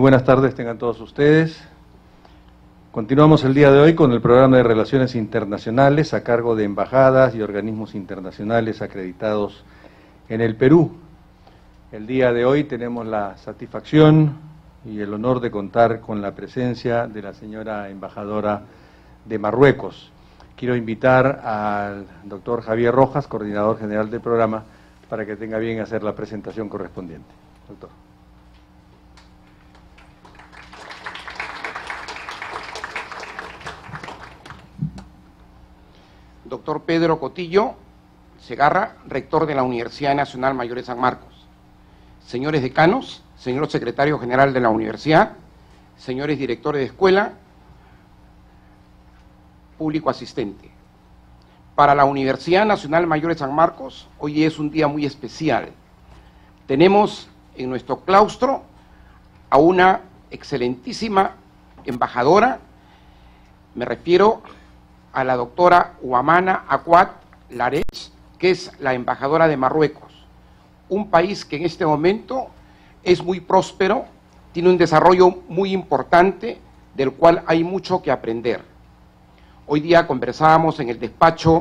buenas tardes tengan todos ustedes. Continuamos el día de hoy con el programa de Relaciones Internacionales a cargo de embajadas y organismos internacionales acreditados en el Perú. El día de hoy tenemos la satisfacción y el honor de contar con la presencia de la señora embajadora de Marruecos. Quiero invitar al doctor Javier Rojas, coordinador general del programa, para que tenga bien hacer la presentación correspondiente. Doctor. Doctor Pedro Cotillo Segarra, rector de la Universidad Nacional Mayor de San Marcos. Señores decanos, señor secretario general de la universidad, señores directores de escuela, público asistente. Para la Universidad Nacional Mayor de San Marcos, hoy es un día muy especial. Tenemos en nuestro claustro a una excelentísima embajadora, me refiero a la doctora Ouamana Akwat Larech, que es la embajadora de Marruecos, un país que en este momento es muy próspero, tiene un desarrollo muy importante, del cual hay mucho que aprender. Hoy día conversábamos en el despacho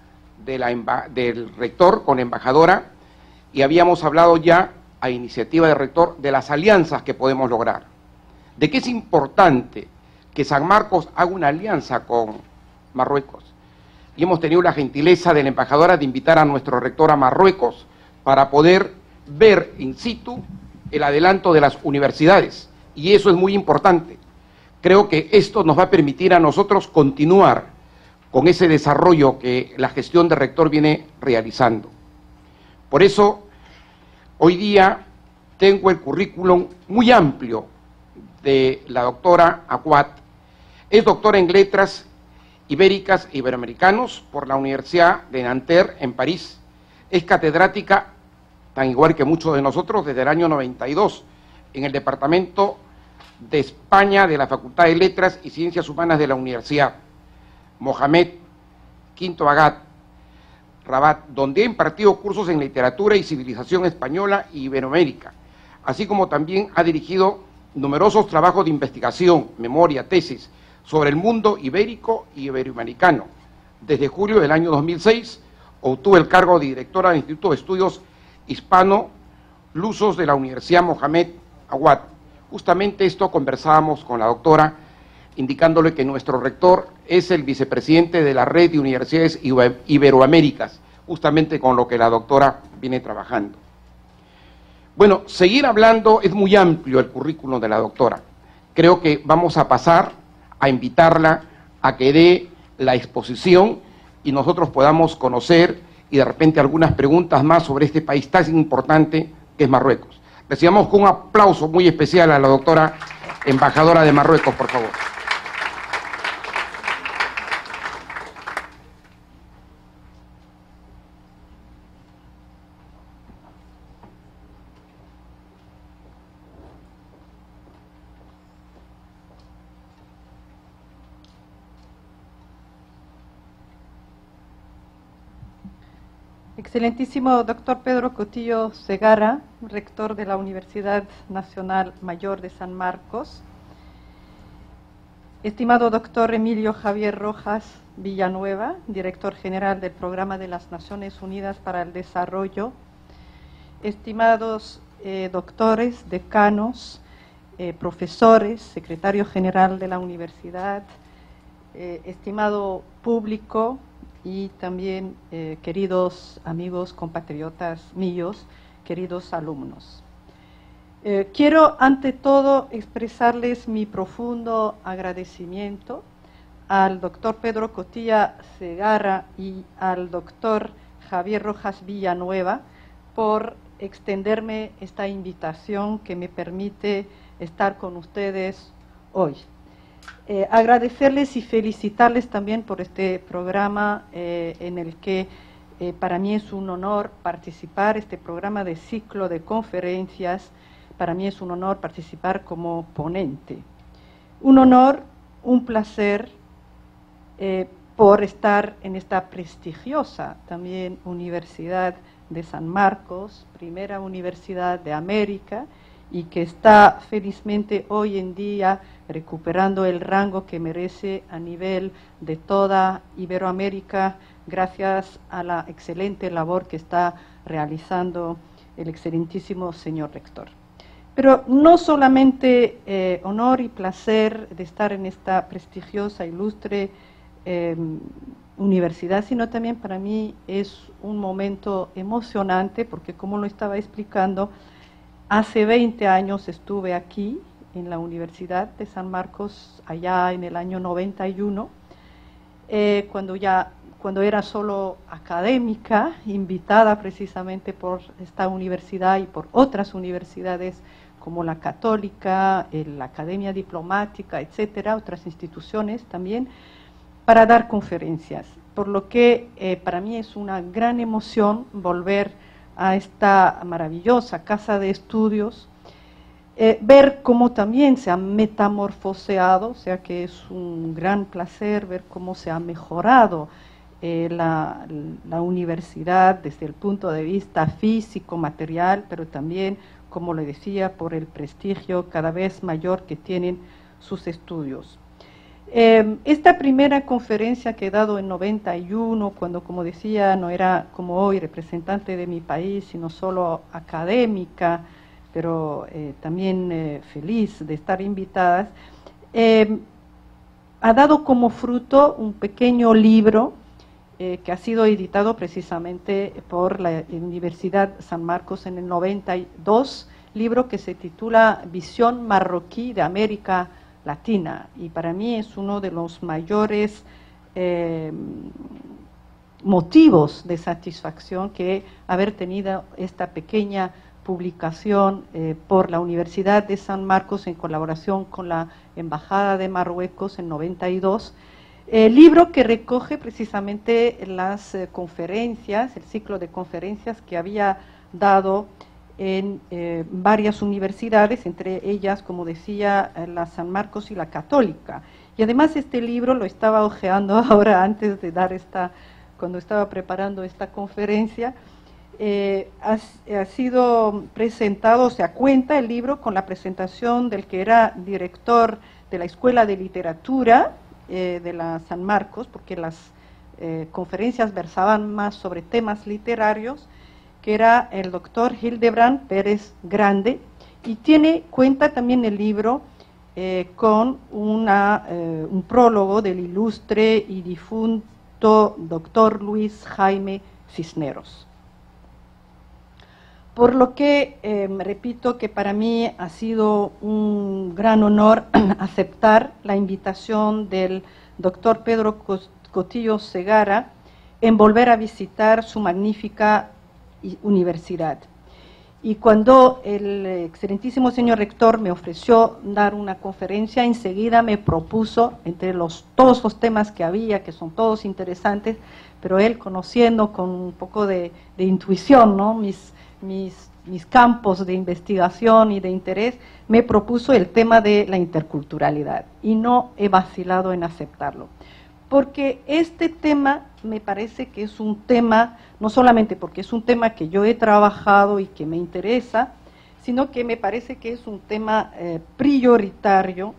del rector con la embajadora y habíamos hablado ya, a iniciativa del rector, de las alianzas que podemos lograr. De que es importante que San Marcos haga una alianza con Marruecos. Y hemos tenido la gentileza de la embajadora de invitar a nuestro rector a Marruecos para poder ver in situ el adelanto de las universidades. Y eso es muy importante. Creo que esto nos va a permitir a nosotros continuar con ese desarrollo que la gestión de rector viene realizando. Por eso, hoy día tengo el currículum muy amplio de la doctora Akwat. Es doctora en Letras Ibéricas e Iberoamericanos por la Universidad de Nanterre en París. Es catedrática, tan igual que muchos de nosotros, desde el año 92 en el Departamento de España de la Facultad de Letras y Ciencias Humanas de la Universidad Mohamed V Aghat Rabat, donde ha impartido cursos en literatura y civilización española y iberoamérica, así como también ha dirigido numerosos trabajos de investigación, memoria, tesis sobre el mundo ibérico y iberoamericano. Desde julio del año 2006 obtuvo el cargo de directora del Instituto de Estudios Hispano-Lusos de la Universidad Mohamed Akwat. Justamente esto conversábamos con la doctora, indicándole que nuestro rector es el vicepresidente de la Red de Universidades Iberoaméricas, justamente con lo que la doctora viene trabajando. Bueno, seguir hablando, es muy amplio el currículum de la doctora. Creo que vamos a pasar a invitarla a que dé la exposición y nosotros podamos conocer y de repente algunas preguntas más sobre este país tan importante que es Marruecos. Recibamos con un aplauso muy especial a la doctora embajadora de Marruecos, por favor. Excelentísimo doctor Pedro Cotillo Segarra, rector de la Universidad Nacional Mayor de San Marcos. Estimado doctor Emilio Javier Rojas Villanueva, director general del Programa de las Naciones Unidas para el Desarrollo. Estimados doctores, decanos, profesores, secretario general de la universidad, estimado público, y también queridos amigos, compatriotas míos, queridos alumnos. Quiero ante todo expresarles mi profundo agradecimiento al doctor Pedro Cotillo Segarra y al doctor Javier Rojas Villanueva por extenderme esta invitación que me permite estar con ustedes hoy. Agradecerles y felicitarles también por este programa en el que para mí es un honor participar, este programa de ciclo de conferencias, para mí es un honor participar como ponente. Un honor, un placer por estar en esta prestigiosa también Universidad de San Marcos, primera universidad de América, y que está felizmente hoy en día recuperando el rango que merece a nivel de toda Iberoamérica, gracias a la excelente labor que está realizando el excelentísimo señor rector. Pero no solamente honor y placer de estar en esta prestigiosa, ilustre universidad, sino también para mí es un momento emocionante, porque como lo estaba explicando, hace 20 años estuve aquí en la Universidad de San Marcos, allá en el año 91, cuando era solo académica, invitada precisamente por esta universidad y por otras universidades como la Católica, la Academia Diplomática, etcétera, otras instituciones también, para dar conferencias. Por lo que para mí es una gran emoción volver a esta maravillosa casa de estudios, ver cómo también se ha metamorfoseado, o sea que es un gran placer ver cómo se ha mejorado la universidad desde el punto de vista físico, material, pero también, como le decía, por el prestigio cada vez mayor que tienen sus estudios. Esta primera conferencia que he dado en 91, cuando, como decía, no era como hoy representante de mi país, sino solo académica, pero también feliz de estar invitadas, ha dado como fruto un pequeño libro que ha sido editado precisamente por la Universidad San Marcos en el 92, libro que se titula Visión Marroquí de América Latina, y para mí es uno de los mayores motivos de satisfacción que haber tenido esta pequeña publicación por la Universidad de San Marcos en colaboración con la Embajada de Marruecos en 92, libro que recoge precisamente las conferencias, el ciclo de conferencias que había dado en varias universidades, entre ellas, como decía, la San Marcos y la Católica. Y además este libro lo estaba hojeando ahora antes de dar cuando estaba preparando esta conferencia, ha sido presentado, o sea, cuenta el libro con la presentación del que era director de la Escuela de Literatura de la San Marcos, porque las conferencias versaban más sobre temas literarios, que era el doctor Hildebrand Pérez Grande, y cuenta también el libro con un prólogo del ilustre y difunto doctor Luis Jaime Cisneros. Por lo que repito que para mí ha sido un gran honor aceptar la invitación del doctor Pedro Cotillo Segara en volver a visitar su magnífica universidad. Y cuando el excelentísimo señor rector me ofreció dar una conferencia, enseguida me propuso, entre todos los temas que había, que son todos interesantes, pero él, conociendo con un poco de intuición, ¿no?, mis campos de investigación y de interés, me propuso el tema de la interculturalidad, y no he vacilado en aceptarlo. Porque este tema me parece que es un tema, no solamente porque es un tema que yo he trabajado y que me interesa, sino que me parece que es un tema prioritario,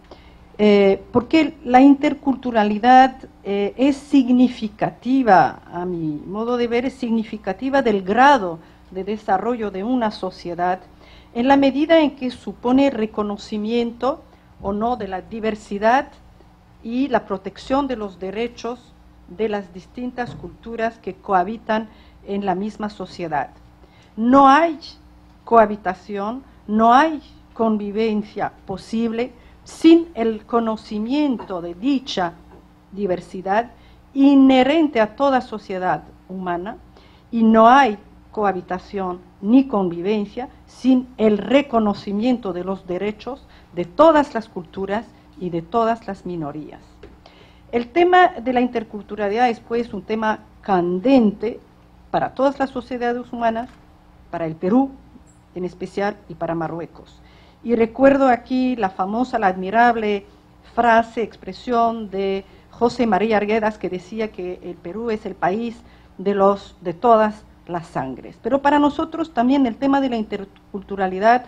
porque la interculturalidad es significativa, a mi modo de ver, es significativa del grado de desarrollo de una sociedad, en la medida en que supone reconocimiento o no de la diversidad y la protección de los derechos de las distintas culturas que cohabitan en la misma sociedad. No hay cohabitación, no hay convivencia posible sin el conocimiento de dicha diversidad inherente a toda sociedad humana, y no hay cohabitación ni convivencia sin el reconocimiento de los derechos de todas las culturas y de todas las minorías. El tema de la interculturalidad es pues un tema candente para todas las sociedades humanas, para el Perú en especial y para Marruecos. Y recuerdo aquí la famosa, la admirable frase, expresión de José María Arguedas, que decía que el Perú es el país de todas las sangres. Pero para nosotros también el tema de la interculturalidad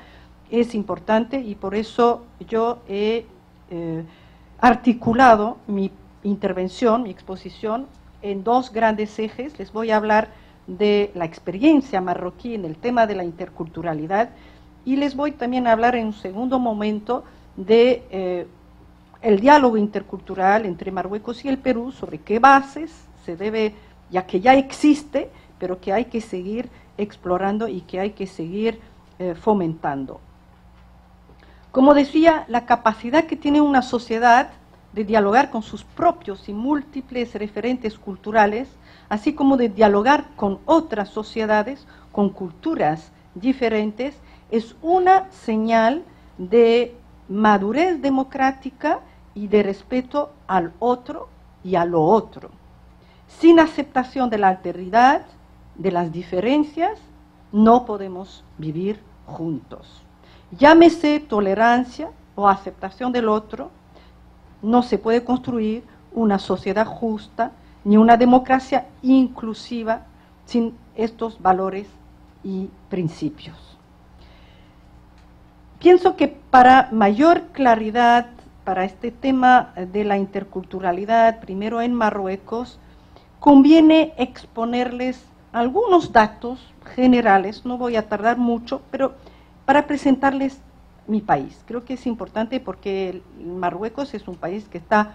es importante y por eso yo he articulado mi intervención, mi exposición, en dos grandes ejes. Les voy a hablar de la experiencia marroquí en el tema de la interculturalidad y les voy también a hablar en un segundo momento de el diálogo intercultural entre Marruecos y el Perú, sobre qué bases se debe, ya que ya existe, pero que hay que seguir explorando y que hay que seguir fomentando. Como decía, la capacidad que tiene una sociedad de dialogar con sus propios y múltiples referentes culturales, así como de dialogar con otras sociedades, con culturas diferentes, es una señal de madurez democrática y de respeto al otro y a lo otro. Sin aceptación de la alteridad, de las diferencias, no podemos vivir juntos. Llámese tolerancia o aceptación del otro, no se puede construir una sociedad justa ni una democracia inclusiva sin estos valores y principios. Pienso que para mayor claridad para este tema de la interculturalidad, primero en Marruecos, conviene exponerles algunos datos generales, no voy a tardar mucho, pero para presentarles mi país. Creo que es importante porque Marruecos es un país que está,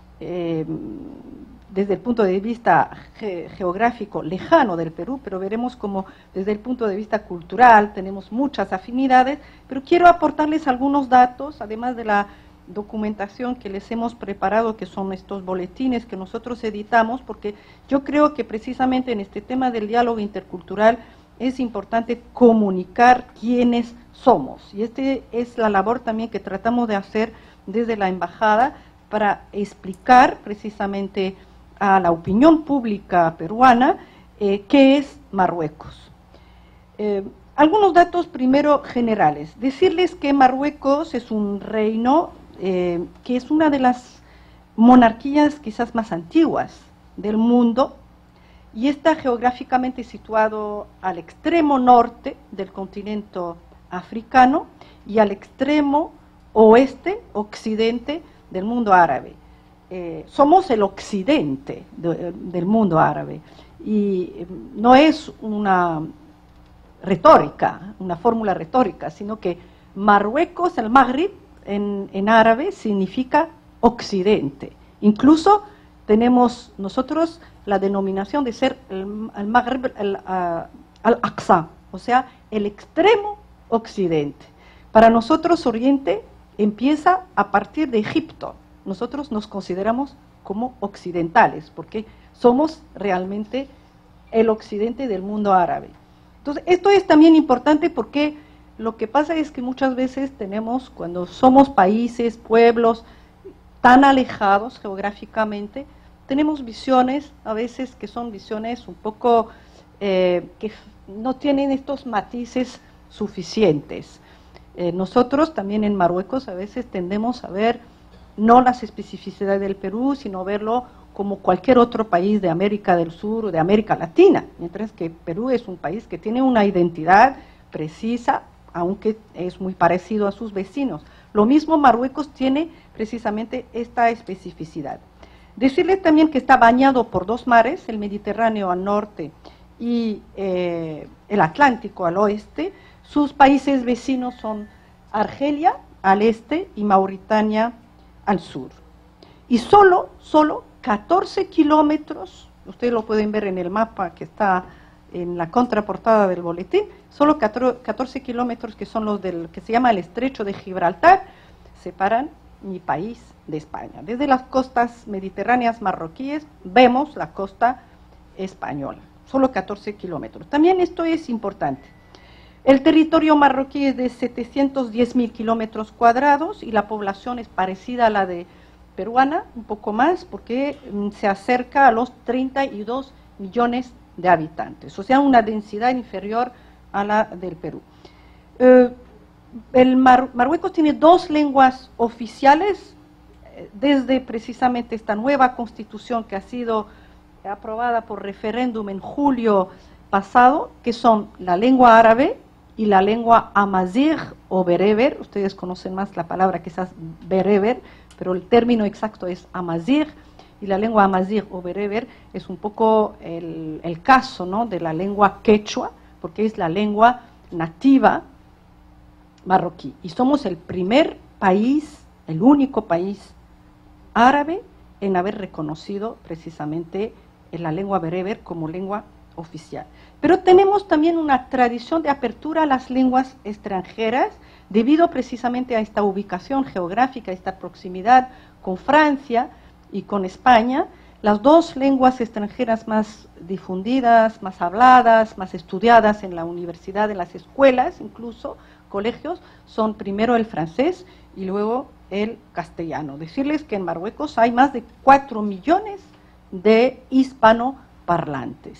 desde el punto de vista geográfico, lejano del Perú, pero veremos como desde el punto de vista cultural tenemos muchas afinidades, pero quiero aportarles algunos datos, además de la documentación que les hemos preparado, que son estos boletines que nosotros editamos, porque yo creo que precisamente en este tema del diálogo intercultural es importante comunicar quiénes somos, y esta es la labor también que tratamos de hacer desde la embajada para explicar precisamente a la opinión pública peruana qué es Marruecos. Algunos datos primero generales. Decirles que Marruecos es un reino que es una de las monarquías quizás más antiguas del mundo y está geográficamente situado al extremo norte del continente africano y al extremo oeste, occidente del mundo árabe. Somos el occidente del mundo árabe y no es una retórica, una fórmula retórica, sino que Marruecos, el Maghrib, en árabe significa occidente. Incluso tenemos nosotros la denominación de ser el Maghrib al-Aqsa, o sea, el extremo occidente. Para nosotros Oriente empieza a partir de Egipto. Nosotros nos consideramos como occidentales, porque somos realmente el occidente del mundo árabe. Entonces, esto es también importante porque lo que pasa es que muchas veces tenemos, cuando somos países, pueblos tan alejados geográficamente, tenemos visiones a veces que son visiones un poco que no tienen estos matices suficientes. Nosotros también en Marruecos a veces tendemos a ver no las especificidades del Perú, sino verlo como cualquier otro país de América del Sur o de América Latina, mientras que Perú es un país que tiene una identidad precisa, aunque es muy parecido a sus vecinos. Lo mismo Marruecos tiene precisamente esta especificidad. Decirles también que está bañado por dos mares, el Mediterráneo al norte y el Atlántico al oeste. Sus países vecinos son Argelia al este y Mauritania al sur. Y solo 14 kilómetros, ustedes lo pueden ver en el mapa que está en la contraportada del boletín, solo 14 kilómetros que son los del que se llama el Estrecho de Gibraltar, separan mi país de España. Desde las costas mediterráneas marroquíes vemos la costa española, solo 14 kilómetros. También esto es importante. El territorio marroquí es de 710.000 kilómetros cuadrados y la población es parecida a la de peruana, un poco más, porque se acerca a los 32 millones de habitantes, o sea, una densidad inferior a la del Perú. Marruecos tiene dos lenguas oficiales, desde precisamente esta nueva constitución que ha sido aprobada por referéndum en julio pasado, que son la lengua árabe y la lengua amazigh o bereber. Ustedes conocen más la palabra quizás bereber, pero el término exacto es amazigh, y la lengua amazigh o bereber es un poco el caso, ¿no?, de la lengua quechua, porque es la lengua nativa marroquí. Y somos el primer país, el único país árabe en haber reconocido precisamente la lengua bereber como lengua oficial. Pero tenemos también una tradición de apertura a las lenguas extranjeras, debido precisamente a esta ubicación geográfica, a esta proximidad con Francia y con España. Las dos lenguas extranjeras más difundidas, más habladas, más estudiadas en la universidad, en las escuelas, incluso colegios, son primero el francés y luego el castellano. Decirles que en Marruecos hay más de 4 millones de hispanoparlantes.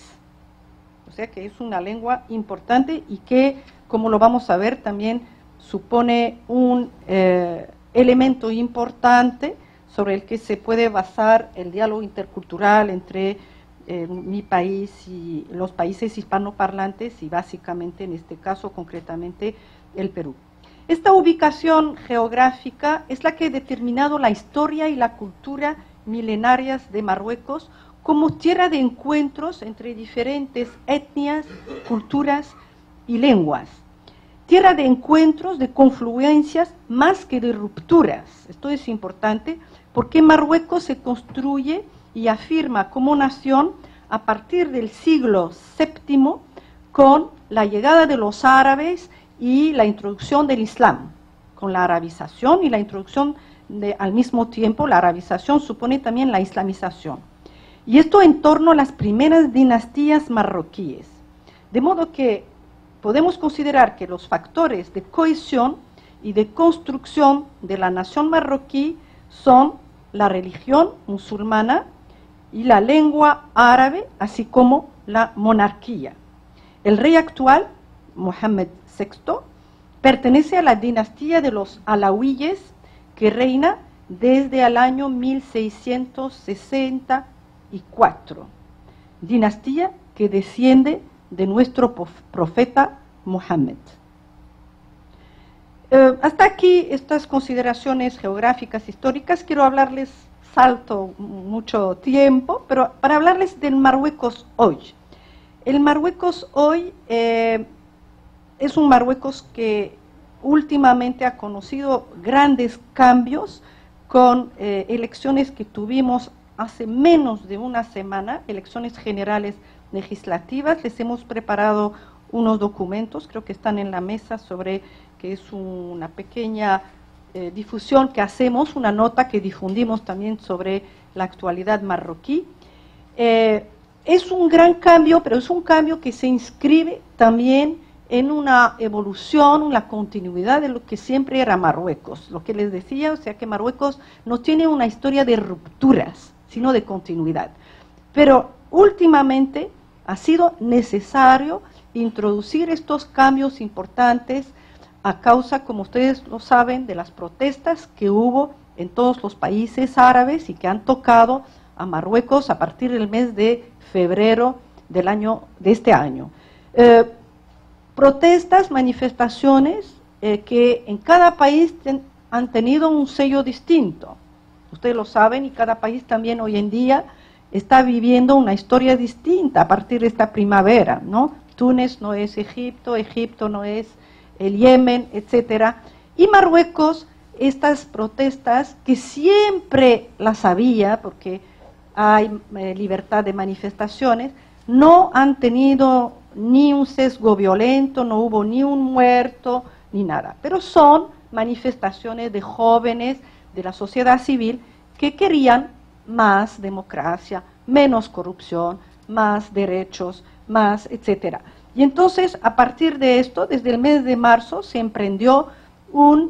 O sea que es una lengua importante y que, como lo vamos a ver, también supone un elemento importante sobre el que se puede basar el diálogo intercultural entre mi país y los países hispanoparlantes, y básicamente en este caso concretamente el Perú. Esta ubicación geográfica es la que ha determinado la historia y la cultura milenarias de Marruecos como tierra de encuentros entre diferentes etnias, culturas y lenguas. Tierra de encuentros, de confluencias, más que de rupturas. Esto es importante porque Marruecos se construye y afirma como nación a partir del siglo VII con la llegada de los árabes y la introducción del Islam. Con la arabización y la introducción al mismo tiempo, la arabización supone también la islamización. Y esto en torno a las primeras dinastías marroquíes. De modo que podemos considerar que los factores de cohesión y de construcción de la nación marroquí son la religión musulmana y la lengua árabe, así como la monarquía. El rey actual, Mohammed VI, pertenece a la dinastía de los alawíes, que reina desde el año 1664, dinastía que desciende de nuestro profeta Mohammed. Hasta aquí estas consideraciones geográficas, históricas. Quiero hablarles, salto mucho tiempo, pero para hablarles del Marruecos hoy. El Marruecos hoy es un Marruecos que últimamente ha conocido grandes cambios con elecciones que tuvimos hace menos de una semana, elecciones generales legislativas. Les hemos preparado unos documentos, creo que están en la mesa, sobre que es una pequeña difusión que hacemos, una nota que difundimos también sobre la actualidad marroquí. Es un gran cambio, pero es un cambio que se inscribe también en una evolución, una continuidad de lo que siempre era Marruecos. Lo que les decía, o sea que Marruecos no tiene una historia de rupturas, sino de continuidad. Pero últimamente ha sido necesario introducir estos cambios importantes a causa, como ustedes lo saben, de las protestas que hubo en todos los países árabes y que han tocado a Marruecos a partir del mes de febrero de este año. Protestas, manifestaciones que en cada país han tenido un sello distinto. Ustedes lo saben, y cada país también hoy en día está viviendo una historia distinta a partir de esta primavera, ¿no? Túnez no es Egipto, Egipto no es el Yemen, etcétera. Y Marruecos, estas protestas que siempre las había, porque hay libertad de manifestaciones, no han tenido ni un sesgo violento, no hubo ni un muerto, ni nada. Pero son manifestaciones de jóvenes de la sociedad civil que querían más democracia, menos corrupción, más derechos, más, etcétera. Y entonces, a partir de esto, desde el mes de marzo, se emprendió un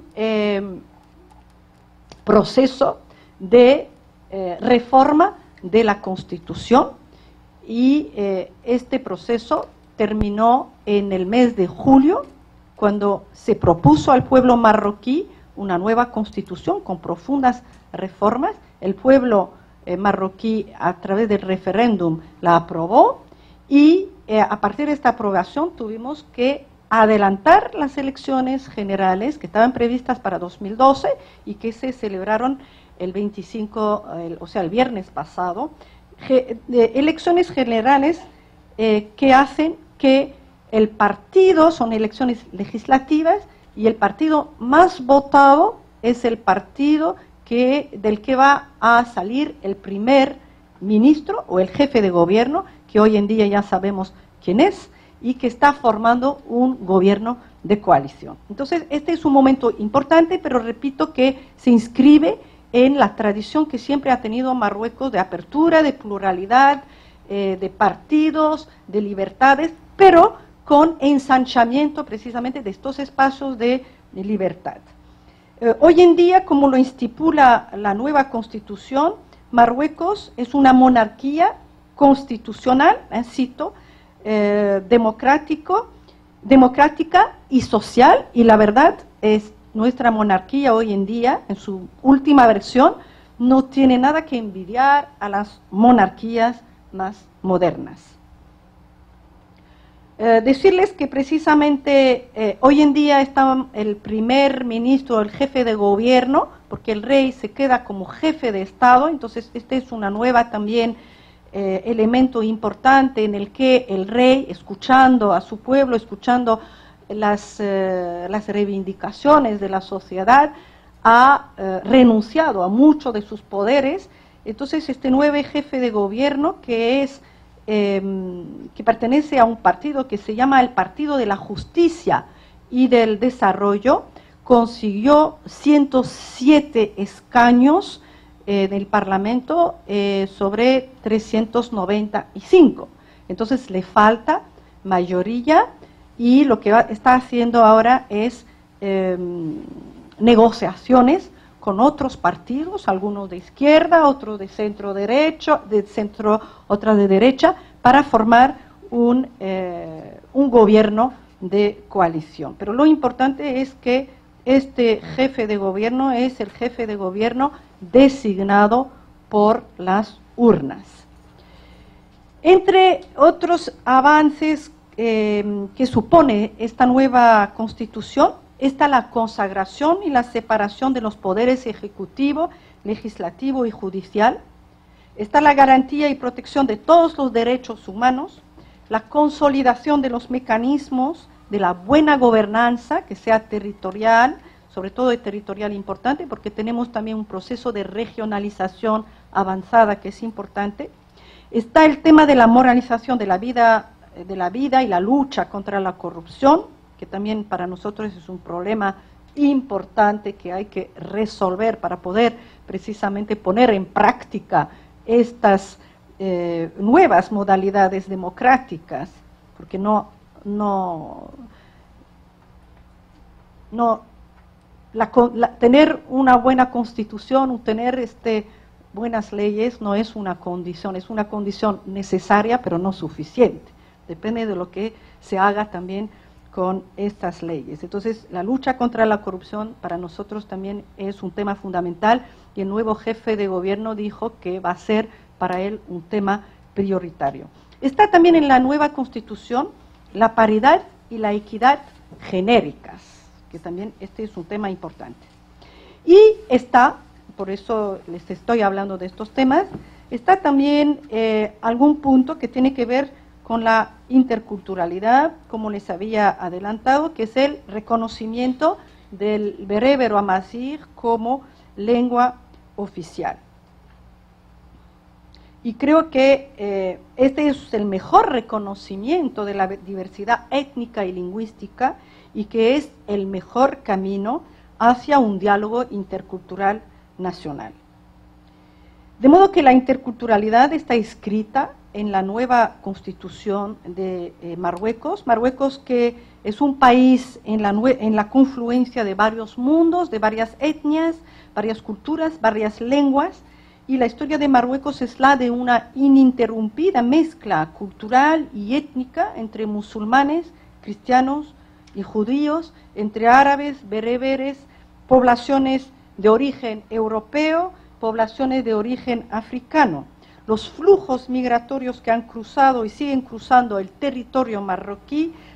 proceso de reforma de la Constitución, y este proceso terminó en el mes de julio, cuando se propuso al pueblo marroquí una nueva Constitución con profundas reformas. El pueblo marroquí, a través del referéndum, la aprobó, y a partir de esta aprobación tuvimos que adelantar las elecciones generales que estaban previstas para 2012 y que se celebraron el 25, o sea, el viernes pasado, elecciones generales que hacen que el partido, son elecciones legislativas, y el partido más votado es el partido del que va a salir el primer ministro o el jefe de gobierno, que hoy en día ya sabemos quién es, y que está formando un gobierno de coalición. Entonces, este es un momento importante, pero repito que se inscribe en la tradición que siempre ha tenido Marruecos de apertura, de pluralidad, de partidos, de libertades, pero con ensanchamiento precisamente de estos espacios de libertad. Hoy en día, como lo estipula la nueva Constitución, Marruecos es una monarquía constitucional, cito, democrática y social, y la verdad es nuestra monarquía hoy en día, en su última versión, no tiene nada que envidiar a las monarquías más modernas. Decirles que precisamente hoy en día está el primer ministro, el jefe de gobierno, porque el rey se queda como jefe de Estado, entonces este es una nueva también elemento importante en el que el rey, escuchando a su pueblo, escuchando las reivindicaciones de la sociedad, ha renunciado a muchos de sus poderes. Entonces este nuevo jefe de gobierno, que pertenece a un partido que se llama el Partido de la Justicia y del Desarrollo, consiguió 107 escaños del Parlamento sobre 395. Entonces le falta mayoría, y lo que está haciendo ahora es negociaciones con otros partidos, algunos de izquierda, otros de centro derecho, otros de derecha, para formar un gobierno de coalición. Pero lo importante es que este jefe de gobierno es el jefe de gobierno designado por las urnas. Entre otros avances que supone esta nueva Constitución, está la consagración y la separación de los poderes ejecutivo, legislativo y judicial. Está la garantía y protección de todos los derechos humanos, la consolidación de los mecanismos de la buena gobernanza, que sea territorial, sobre todo de territorial importante, porque tenemos también un proceso de regionalización avanzada que es importante. Está el tema de la moralización de la vida y la lucha contra la corrupción, que también para nosotros es un problema importante que hay que resolver para poder precisamente poner en práctica estas nuevas modalidades democráticas, porque tener una buena constitución, tener buenas leyes no es una condición necesaria, pero no suficiente. Depende de lo que se haga también con estas leyes. Entonces, la lucha contra la corrupción para nosotros también es un tema fundamental, y el nuevo jefe de gobierno dijo que va a ser para él un tema prioritario. Está también en la nueva Constitución la paridad y la equidad genéricas, que también este es un tema importante. Y está, por eso les estoy hablando de estos temas, está también algún punto que tiene que ver con la interculturalidad, como les había adelantado, que es el reconocimiento del berbero amazigh como lengua oficial. Y creo que este es el mejor reconocimiento de la diversidad étnica y lingüística, y que es el mejor camino hacia un diálogo intercultural nacional. De modo que la interculturalidad está escrita en la nueva Constitución de Marruecos. Marruecos, que es un país en la confluencia de varios mundos, de varias etnias, varias culturas, varias lenguas, y la historia de Marruecos es la de una ininterrumpida mezcla cultural y étnica entre musulmanes, cristianos y judíos, entre árabes, bereberes, poblaciones de origen europeo, poblaciones de origen africano. Los flujos migratorios que han cruzado y siguen cruzando el territorio marroquí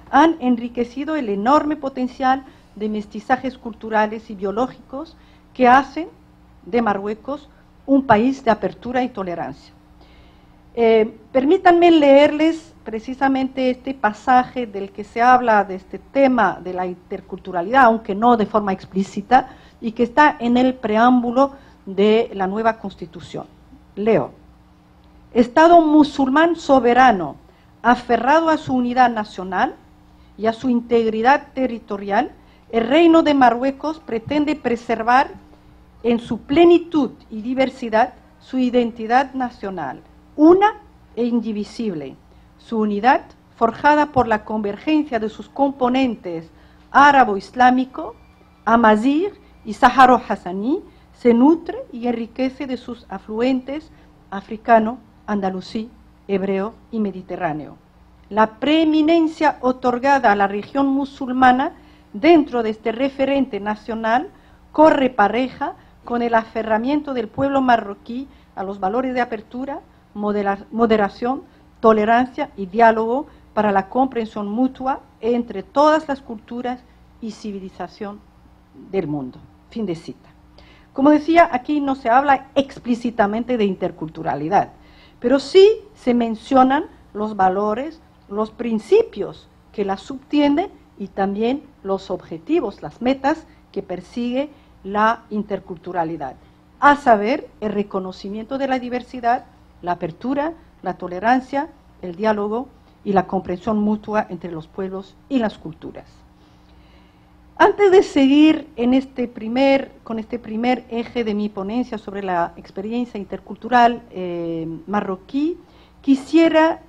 han enriquecido el enorme potencial de mestizajes culturales y biológicos que hacen de Marruecos un país de apertura y tolerancia. Permítanme leerles precisamente este pasaje del que se habla de este tema de la interculturalidad, aunque no de forma explícita, y que está en el preámbulo de la nueva Constitución. Leo: Estado musulmán soberano, aferrado a su unidad nacional y a su integridad territorial, el Reino de Marruecos pretende preservar en su plenitud y diversidad su identidad nacional, una e indivisible. Su unidad, forjada por la convergencia de sus componentes árabo-islámico, amazigh y sáharo-hasaní, se nutre y enriquece de sus afluentes africano, andalusí, hebreo y mediterráneo. La preeminencia otorgada a la región musulmana dentro de este referente nacional corre pareja con el aferramiento del pueblo marroquí a los valores de apertura, moderación, tolerancia y diálogo para la comprensión mutua entre todas las culturas y civilización del mundo. Fin de cita. Como decía, aquí no se habla explícitamente de interculturalidad, pero sí se mencionan los valores, los principios que la subtienden y también los objetivos, las metas que persigue la interculturalidad, a saber, el reconocimiento de la diversidad, la apertura, la tolerancia, el diálogo y la comprensión mutua entre los pueblos y las culturas. Antes de seguir con este primer eje de mi ponencia sobre la experiencia intercultural marroquí, quisiera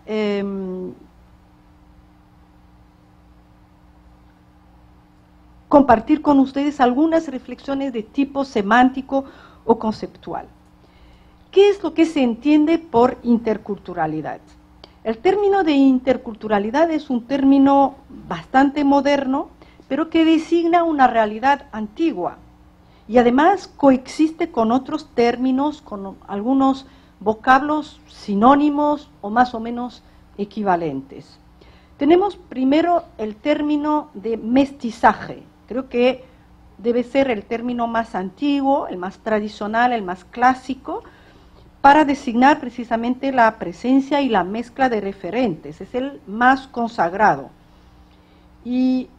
compartir con ustedes algunas reflexiones de tipo semántico o conceptual. ¿Qué es lo que se entiende por interculturalidad? El término de interculturalidad es un término bastante moderno, pero que designa una realidad antigua y además coexiste con otros términos, con algunos vocablos sinónimos o más o menos equivalentes. Tenemos primero el término de mestizaje. Creo que debe ser el término más antiguo, el más tradicional, el más clásico, para designar precisamente la presencia y la mezcla de referentes. Es el más consagrado. Y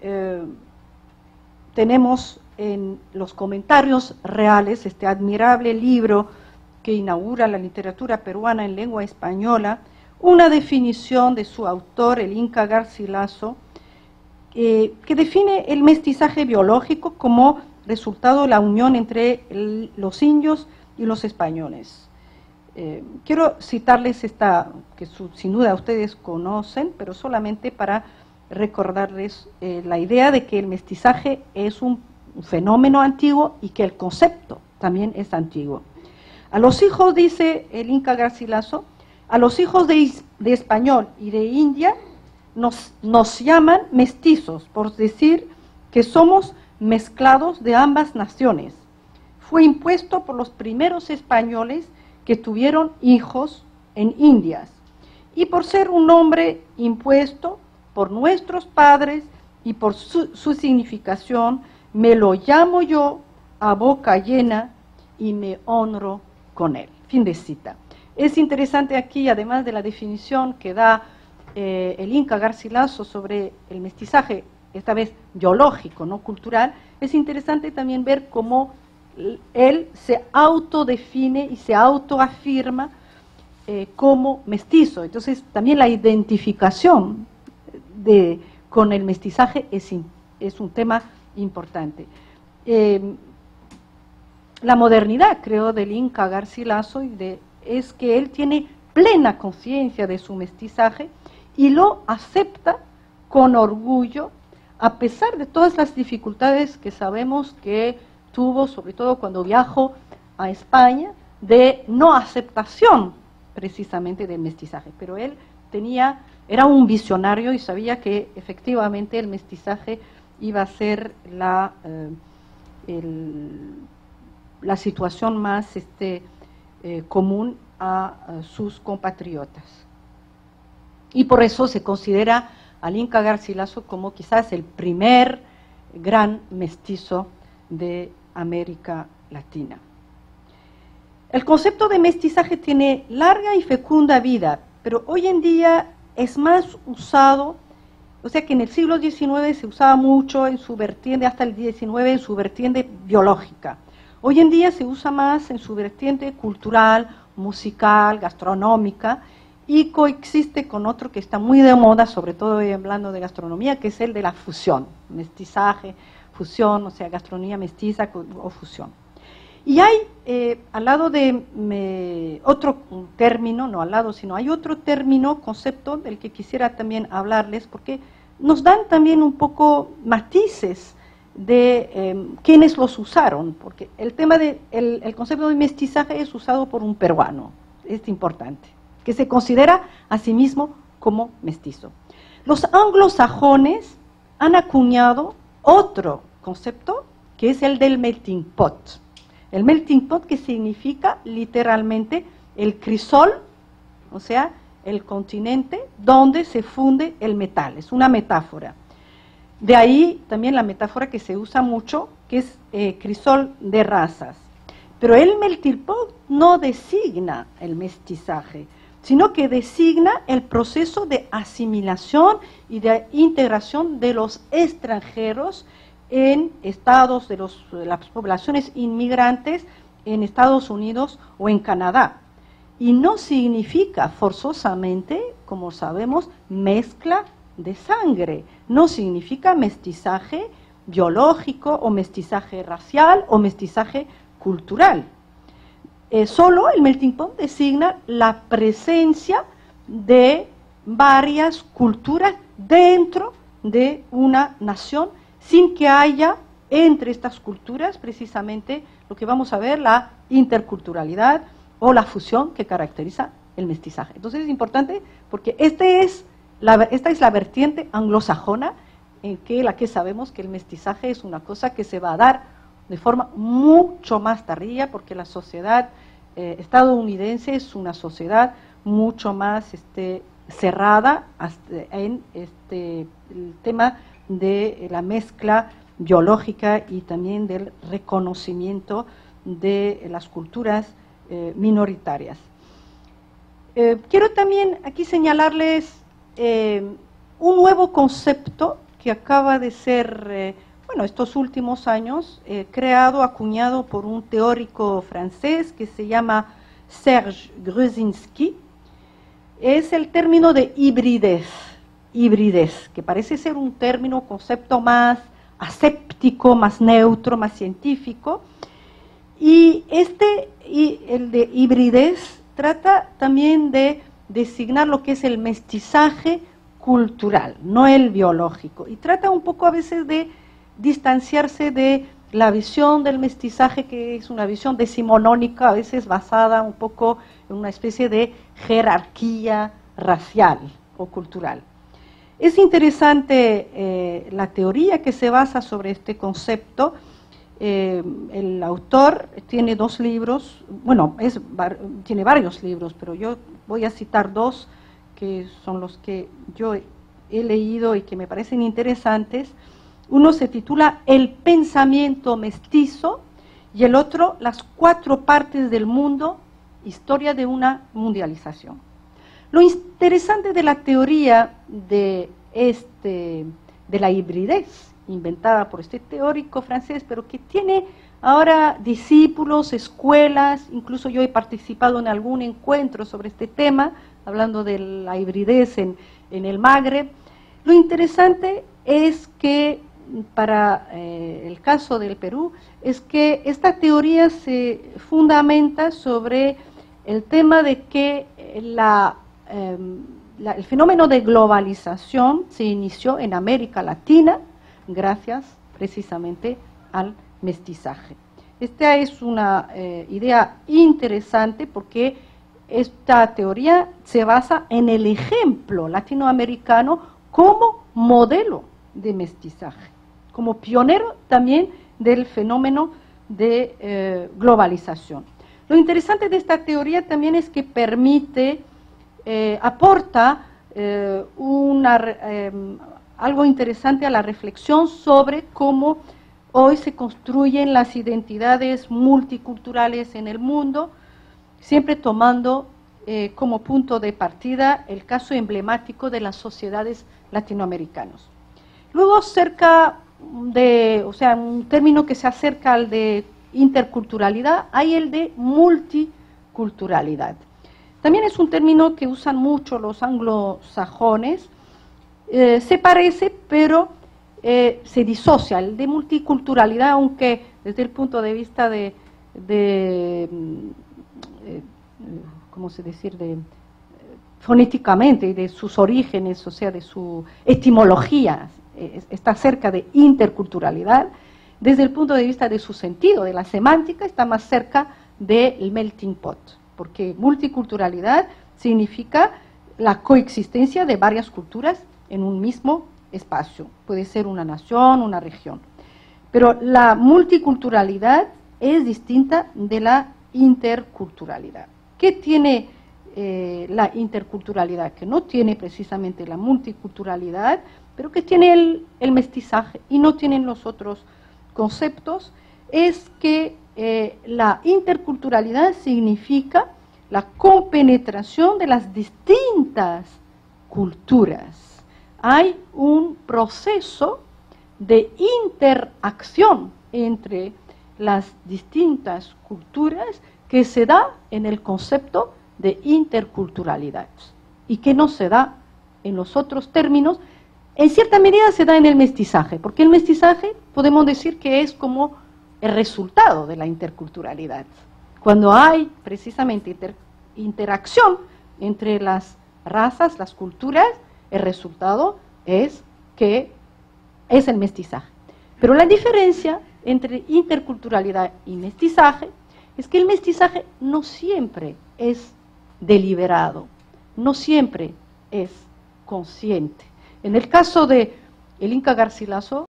tenemos en los comentarios reales este admirable libro que inaugura la literatura peruana en lengua española, una definición de su autor, el Inca Garcilaso, que define el mestizaje biológico como resultado de la unión entre los indios y los españoles. Quiero citarles esta, que sin duda ustedes conocen, pero solamente para recordarles la idea de que el mestizaje es un fenómeno antiguo y que el concepto también es antiguo. A los hijos, dice el Inca Garcilaso, a los hijos de español y de India nos llaman mestizos, por decir que somos mezclados de ambas naciones. Fue impuesto por los primeros españoles que tuvieron hijos en Indias, y por ser un nombre impuesto por nuestros padres y por su significación, me lo llamo yo a boca llena y me honro con él. Fin de cita. Es interesante aquí, además de la definición que da el Inca Garcilaso sobre el mestizaje, esta vez biológico, no cultural, es interesante también ver cómo él se autodefine y se autoafirma como mestizo. Entonces, también la identificación con el mestizaje es un tema importante. La modernidad, creo, del Inca Garcilaso es que él tiene plena conciencia de su mestizaje y lo acepta con orgullo, a pesar de todas las dificultades que sabemos que tuvo, sobre todo cuando viajó a España, de no aceptación precisamente del mestizaje. Pero él era un visionario y sabía que efectivamente el mestizaje iba a ser la situación más común a sus compatriotas. Y por eso se considera al Inca Garcilaso como quizás el primer gran mestizo de América Latina. El concepto de mestizaje tiene larga y fecunda vida, pero hoy en día es más usado, o sea que en el siglo XIX se usaba mucho en su vertiente, hasta el XIX en su vertiente biológica. Hoy en día se usa más en su vertiente cultural, musical, gastronómica, y coexiste con otro que está muy de moda, sobre todo hoy hablando de gastronomía, que es el de la fusión, mestizaje, fusión, o sea, gastronomía mestiza o fusión. Y hay, al lado de otro término, no al lado, sino hay otro término, concepto, del que quisiera también hablarles, porque nos dan también un poco matices de quiénes los usaron, porque el tema el concepto de mestizaje es usado por un peruano, es importante, que se considera a sí mismo como mestizo. Los anglosajones han acuñado otro concepto, que es el del melting pot. El melting pot, que significa literalmente el crisol, o sea, el continente donde se funde el metal, es una metáfora. De ahí también la metáfora que se usa mucho, que es crisol de razas. Pero el melting pot no designa el mestizaje, sino que designa el proceso de asimilación y de integración de los extranjeros en estados de las poblaciones inmigrantes en Estados Unidos o en Canadá. Y no significa forzosamente, como sabemos, mezcla de sangre. No significa mestizaje biológico o mestizaje racial o mestizaje cultural. Solo el melting pot designa la presencia de varias culturas dentro de una nación, sin que haya entre estas culturas precisamente lo que vamos a ver, la interculturalidad o la fusión que caracteriza el mestizaje. Entonces es importante porque esta es la vertiente anglosajona en la que sabemos que el mestizaje es una cosa que se va a dar de forma mucho más tardía, porque la sociedad estadounidense es una sociedad mucho más cerrada en el tema de la mezcla biológica y también del reconocimiento de las culturas minoritarias. Quiero también aquí señalarles un nuevo concepto que acaba de ser, estos últimos años, creado, acuñado por un teórico francés que se llama Serge Gruzinski. Es el término de hibridez, que parece ser un término, concepto más aséptico, más neutro, más científico. Y el de hibridez trata también de designar lo que es el mestizaje cultural, no el biológico. Y trata un poco a veces de distanciarse de la visión del mestizaje, que es una visión decimonónica, a veces basada un poco en una especie de jerarquía racial o cultural. Es interesante la teoría que se basa sobre este concepto. El autor tiene dos libros, tiene varios libros, pero yo voy a citar dos que son los que yo he leído y que me parecen interesantes. Uno se titula El pensamiento mestizo y el otro Las cuatro partes del mundo, historia de una mundialización. Lo interesante de la teoría de la hibridez, inventada por este teórico francés, pero que tiene ahora discípulos, escuelas, incluso yo he participado en algún encuentro sobre este tema, hablando de la hibridez en el Magreb. Lo interesante es que, para el caso del Perú, es que esta teoría se fundamenta sobre el tema de que el fenómeno de globalización se inició en América Latina gracias precisamente al mestizaje. Esta es una idea interesante porque esta teoría se basa en el ejemplo latinoamericano como modelo de mestizaje, como pionero también del fenómeno de globalización. Lo interesante de esta teoría también es que aporta algo interesante a la reflexión sobre cómo hoy se construyen las identidades multiculturales en el mundo, siempre tomando como punto de partida el caso emblemático de las sociedades latinoamericanas. Luego, un término que se acerca al de interculturalidad, hay el de multiculturalidad. También es un término que usan mucho los anglosajones, se parece, pero se disocia. El de multiculturalidad, aunque desde el punto de vista ¿cómo se decir?, fonéticamente, de sus orígenes, o sea, de su etimología, está cerca de interculturalidad. Desde el punto de vista de su sentido, de la semántica, está más cerca del melting pot, porque multiculturalidad significa la coexistencia de varias culturas en un mismo espacio. Puede ser una nación, una región. Pero la multiculturalidad es distinta de la interculturalidad. ¿Qué tiene la interculturalidad? Que no tiene precisamente la multiculturalidad, pero que tiene el mestizaje y no tienen los otros conceptos, es que la interculturalidad significa la compenetración de las distintas culturas. Hay un proceso de interacción entre las distintas culturas que se da en el concepto de interculturalidad y que no se da en los otros términos. En cierta medida se da en el mestizaje, porque el mestizaje podemos decir que es como el resultado de la interculturalidad. Cuando hay precisamente interacción entre las razas, las culturas, el resultado es que es el mestizaje. Pero la diferencia entre interculturalidad y mestizaje es que el mestizaje no siempre es deliberado, no siempre es consciente. En el caso de el Inca Garcilaso,